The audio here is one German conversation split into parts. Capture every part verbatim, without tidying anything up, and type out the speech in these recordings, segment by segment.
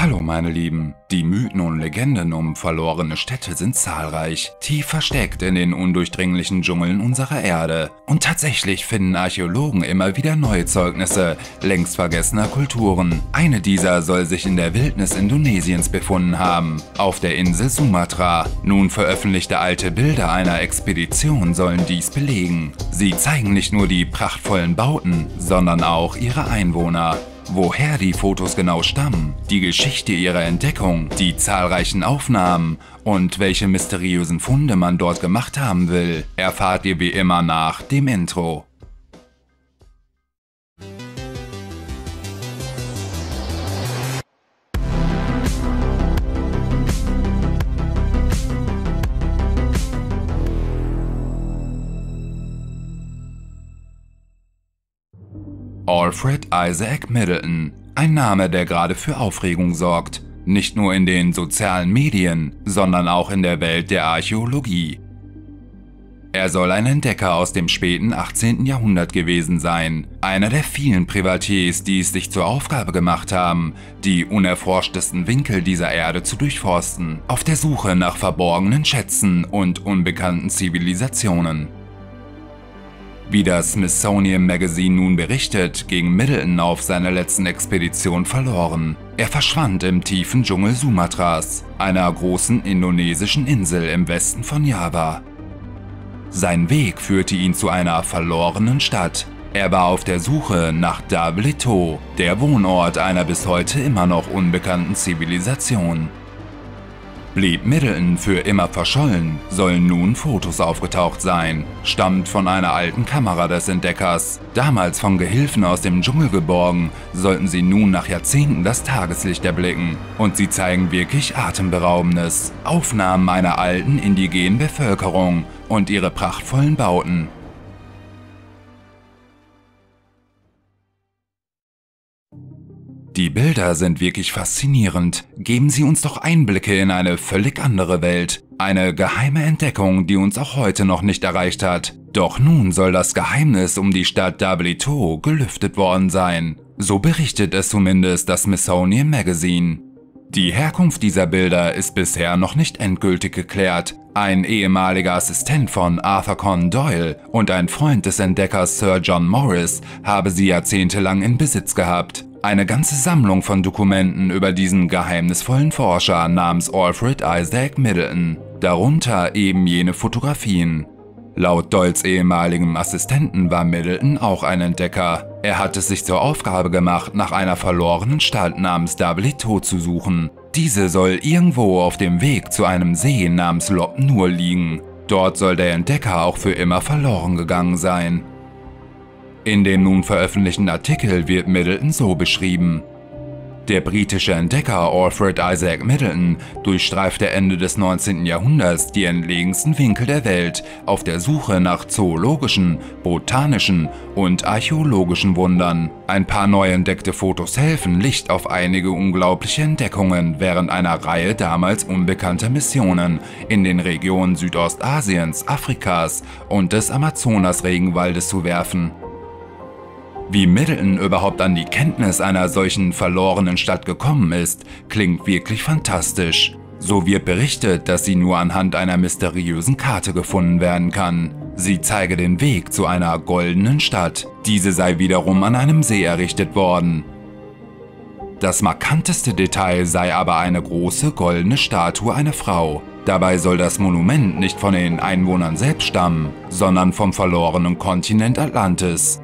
Hallo meine Lieben, die Mythen und Legenden um verlorene Städte sind zahlreich, tief versteckt in den undurchdringlichen Dschungeln unserer Erde. Und tatsächlich finden Archäologen immer wieder neue Zeugnisse längst vergessener Kulturen. Eine dieser soll sich in der Wildnis Indonesiens befunden haben, auf der Insel Sumatra. Nun veröffentlichte alte Bilder einer Expedition sollen dies belegen. Sie zeigen nicht nur die prachtvollen Bauten, sondern auch ihre Einwohner. Woher die Fotos genau stammen, die Geschichte ihrer Entdeckung, die zahlreichen Aufnahmen und welche mysteriösen Funde man dort gemacht haben will, erfahrt ihr wie immer nach dem Intro. Alfred Isaac Middleton, ein Name, der gerade für Aufregung sorgt, nicht nur in den sozialen Medien, sondern auch in der Welt der Archäologie. Er soll ein Entdecker aus dem späten achtzehnten Jahrhundert gewesen sein, einer der vielen Privatiers, die es sich zur Aufgabe gemacht haben, die unerforschtesten Winkel dieser Erde zu durchforsten, auf der Suche nach verborgenen Schätzen und unbekannten Zivilisationen. Wie das Smithsonian Magazine nun berichtet, ging Middleton auf seiner letzten Expedition verloren. Er verschwand im tiefen Dschungel Sumatras, einer großen indonesischen Insel im Westen von Java. Sein Weg führte ihn zu einer verlorenen Stadt. Er war auf der Suche nach Dabelito, der Wohnort einer bis heute immer noch unbekannten Zivilisation. Blieb Middleton für immer verschollen, sollen nun Fotos aufgetaucht sein. Stammt von einer alten Kamera des Entdeckers. Damals von Gehilfen aus dem Dschungel geborgen, sollten sie nun nach Jahrzehnten das Tageslicht erblicken. Und sie zeigen wirklich Atemberaubendes. Aufnahmen einer alten indigenen Bevölkerung und ihre prachtvollen Bauten. Die Bilder sind wirklich faszinierend. Geben sie uns doch Einblicke in eine völlig andere Welt. Eine geheime Entdeckung, die uns auch heute noch nicht erreicht hat. Doch nun soll das Geheimnis um die Stadt Dabelito gelüftet worden sein. So berichtet es zumindest das Smithsonian Magazine. Die Herkunft dieser Bilder ist bisher noch nicht endgültig geklärt. Ein ehemaliger Assistent von Arthur Conan Doyle und ein Freund des Entdeckers Sir John Morris habe sie jahrzehntelang in Besitz gehabt. Eine ganze Sammlung von Dokumenten über diesen geheimnisvollen Forscher namens Alfred Isaac Middleton, darunter eben jene Fotografien. Laut Doyles ehemaligem Assistenten war Middleton auch ein Entdecker. Er hat es sich zur Aufgabe gemacht, nach einer verlorenen Stadt namens Dabelito zu suchen. Diese soll irgendwo auf dem Weg zu einem See namens Lop Nur liegen. Dort soll der Entdecker auch für immer verloren gegangen sein. In dem nun veröffentlichten Artikel wird Middleton so beschrieben: Der britische Entdecker Alfred Isaac Middleton durchstreifte Ende des neunzehnten Jahrhunderts die entlegensten Winkel der Welt auf der Suche nach zoologischen, botanischen und archäologischen Wundern. Ein paar neu entdeckte Fotos helfen Licht auf einige unglaubliche Entdeckungen während einer Reihe damals unbekannter Missionen in den Regionen Südostasiens, Afrikas und des Amazonas-Regenwaldes zu werfen. Wie Middleton überhaupt an die Kenntnis einer solchen verlorenen Stadt gekommen ist, klingt wirklich fantastisch. So wird berichtet, dass sie nur anhand einer mysteriösen Karte gefunden werden kann. Sie zeige den Weg zu einer goldenen Stadt. Diese sei wiederum an einem See errichtet worden. Das markanteste Detail sei aber eine große goldene Statue einer Frau. Dabei soll das Monument nicht von den Einwohnern selbst stammen, sondern vom verlorenen Kontinent Atlantis.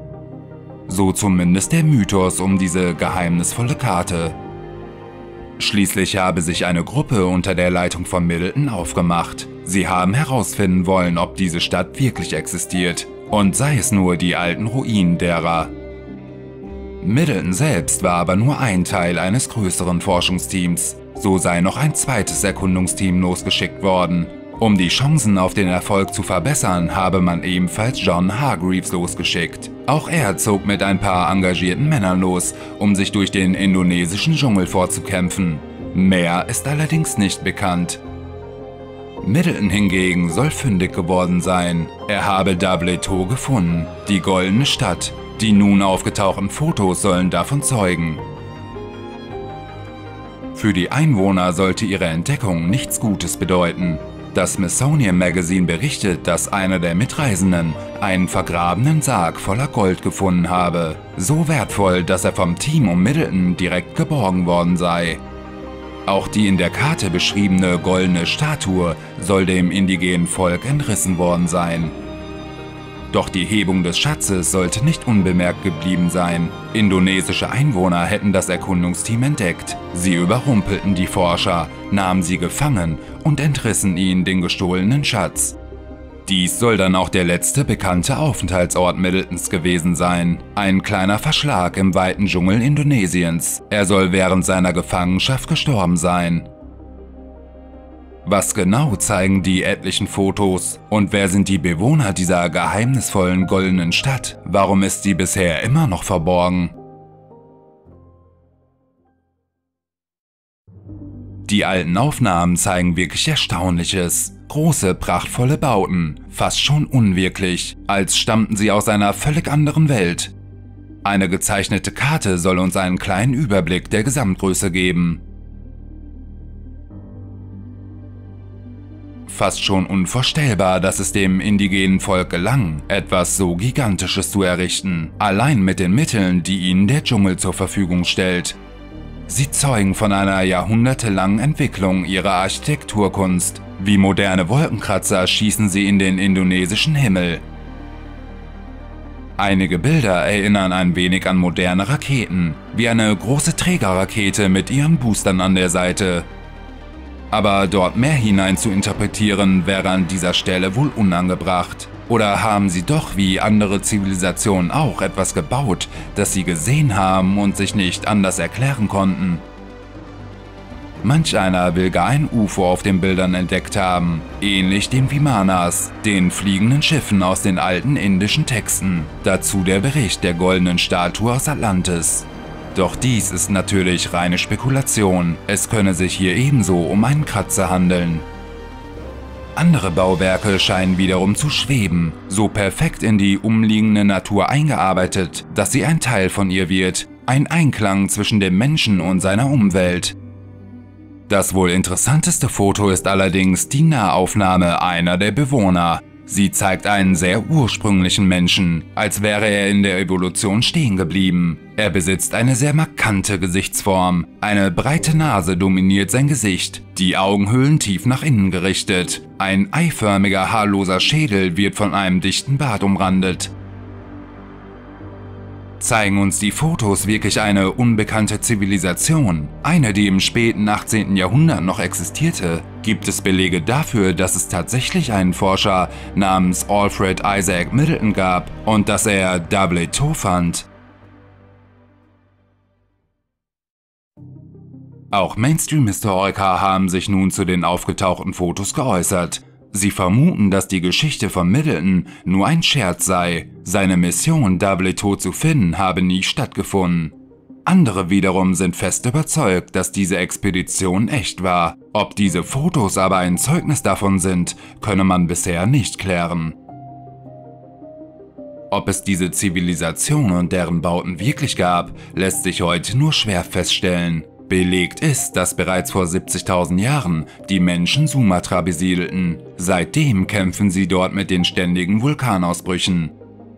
So zumindest der Mythos um diese geheimnisvolle Karte. Schließlich habe sich eine Gruppe unter der Leitung von Middleton aufgemacht. Sie haben herausfinden wollen, ob diese Stadt wirklich existiert, und sei es nur die alten Ruinen derer. Middleton selbst war aber nur ein Teil eines größeren Forschungsteams. So sei noch ein zweites Erkundungsteam losgeschickt worden. Um die Chancen auf den Erfolg zu verbessern, habe man ebenfalls John Hargreaves losgeschickt. Auch er zog mit ein paar engagierten Männern los, um sich durch den indonesischen Dschungel vorzukämpfen. Mehr ist allerdings nicht bekannt. Middleton hingegen soll fündig geworden sein. Er habe Dabelito gefunden, die goldene Stadt. Die nun aufgetauchten Fotos sollen davon zeugen. Für die Einwohner sollte ihre Entdeckung nichts Gutes bedeuten. Das Smithsonian Magazine berichtet, dass einer der Mitreisenden einen vergrabenen Sarg voller Gold gefunden habe. So wertvoll, dass er vom Team um Middleton direkt geborgen worden sei. Auch die in der Karte beschriebene goldene Statue soll dem indigenen Volk entrissen worden sein. Doch die Hebung des Schatzes sollte nicht unbemerkt geblieben sein. Indonesische Einwohner hätten das Erkundungsteam entdeckt. Sie überrumpelten die Forscher, nahmen sie gefangen und entrissen ihnen den gestohlenen Schatz. Dies soll dann auch der letzte bekannte Aufenthaltsort Middletons gewesen sein. Ein kleiner Verschlag im weiten Dschungel Indonesiens. Er soll während seiner Gefangenschaft gestorben sein. Was genau zeigen die etlichen Fotos? Und wer sind die Bewohner dieser geheimnisvollen goldenen Stadt? Warum ist sie bisher immer noch verborgen? Die alten Aufnahmen zeigen wirklich Erstaunliches. Große, prachtvolle Bauten, fast schon unwirklich, als stammten sie aus einer völlig anderen Welt. Eine gezeichnete Karte soll uns einen kleinen Überblick der Gesamtgröße geben. Fast schon unvorstellbar, dass es dem indigenen Volk gelang, etwas so Gigantisches zu errichten, allein mit den Mitteln, die ihnen der Dschungel zur Verfügung stellt. Sie zeugen von einer jahrhundertelangen Entwicklung ihrer Architekturkunst. Wie moderne Wolkenkratzer schießen sie in den indonesischen Himmel. Einige Bilder erinnern ein wenig an moderne Raketen, wie eine große Trägerrakete mit ihren Boostern an der Seite. Aber dort mehr hinein zu interpretieren, wäre an dieser Stelle wohl unangebracht. Oder haben sie doch wie andere Zivilisationen auch etwas gebaut, das sie gesehen haben und sich nicht anders erklären konnten? Manch einer will gar ein U F O auf den Bildern entdeckt haben, ähnlich den Vimanas, den fliegenden Schiffen aus den alten indischen Texten. Dazu der Bericht der goldenen Statue aus Atlantis. Doch dies ist natürlich reine Spekulation, es könne sich hier ebenso um einen Kratzer handeln. Andere Bauwerke scheinen wiederum zu schweben, so perfekt in die umliegende Natur eingearbeitet, dass sie ein Teil von ihr wird, ein Einklang zwischen dem Menschen und seiner Umwelt. Das wohl interessanteste Foto ist allerdings die Nahaufnahme einer der Bewohner. Sie zeigt einen sehr ursprünglichen Menschen, als wäre er in der Evolution stehen geblieben. Er besitzt eine sehr markante Gesichtsform. Eine breite Nase dominiert sein Gesicht, die Augenhöhlen tief nach innen gerichtet. Ein eiförmiger, haarloser Schädel wird von einem dichten Bart umrandet. Zeigen uns die Fotos wirklich eine unbekannte Zivilisation, eine, die im späten achtzehnten Jahrhundert noch existierte? Gibt es Belege dafür, dass es tatsächlich einen Forscher namens Alfred Isaac Middleton gab und dass er Dableto fand? Auch Mainstream-Historiker haben sich nun zu den aufgetauchten Fotos geäußert. Sie vermuten, dass die Geschichte von Middleton nur ein Scherz sei. Seine Mission, Dableto zu finden, habe nie stattgefunden. Andere wiederum sind fest überzeugt, dass diese Expedition echt war. Ob diese Fotos aber ein Zeugnis davon sind, könne man bisher nicht klären. Ob es diese Zivilisation und deren Bauten wirklich gab, lässt sich heute nur schwer feststellen. Belegt ist, dass bereits vor siebzigtausend Jahren die Menschen Sumatra besiedelten. Seitdem kämpfen sie dort mit den ständigen Vulkanausbrüchen.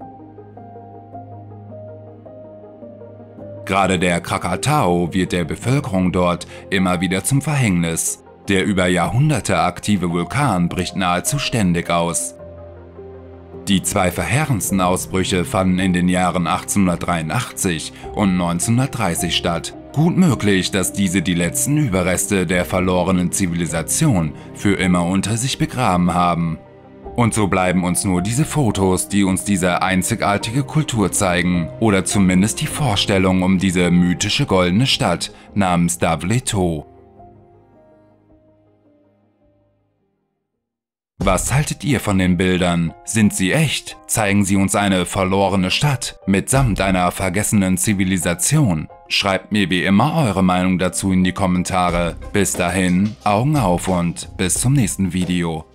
Gerade der Krakatau wird der Bevölkerung dort immer wieder zum Verhängnis. Der über Jahrhunderte aktive Vulkan bricht nahezu ständig aus. Die zwei verheerendsten Ausbrüche fanden in den Jahren achtzehnhundertdreiundachtzig und neunzehnhundertdreißig statt. Gut möglich, dass diese die letzten Überreste der verlorenen Zivilisation für immer unter sich begraben haben. Und so bleiben uns nur diese Fotos, die uns diese einzigartige Kultur zeigen, oder zumindest die Vorstellung um diese mythische goldene Stadt namens Dableto. Was haltet ihr von den Bildern? Sind sie echt? Zeigen sie uns eine verlorene Stadt mitsamt einer vergessenen Zivilisation? Schreibt mir wie immer eure Meinung dazu in die Kommentare. Bis dahin, Augen auf und bis zum nächsten Video.